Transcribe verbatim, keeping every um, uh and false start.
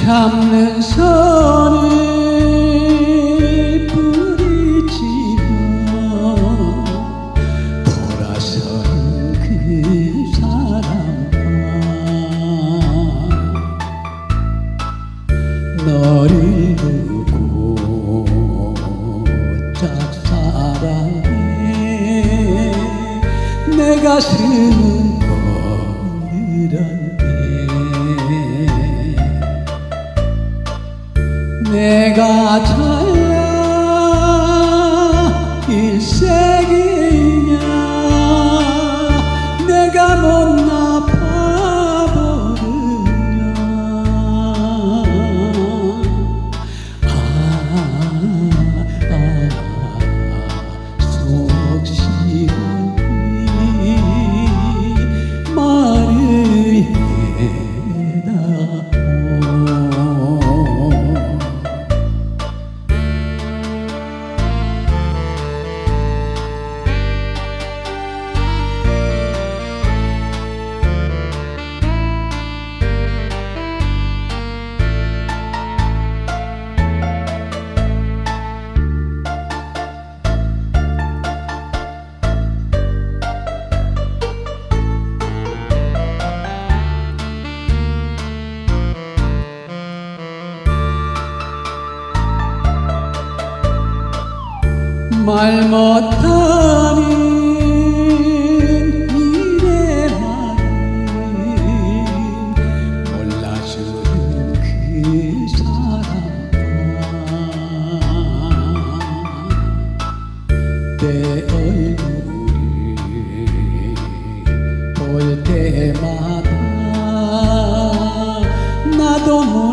참는 선을 부딪히며 돌아선 그 사람아, 너를 두고 짝사랑해 내 가슴은 버렸네. 내가 잘나 일색이냐, 내가 못나 바보르냐. 아, 아, 속 시원히 말을 해다오. 말 못하는 이래만은 몰라주는 그 사람아, 내 얼굴을 볼 때마다 나도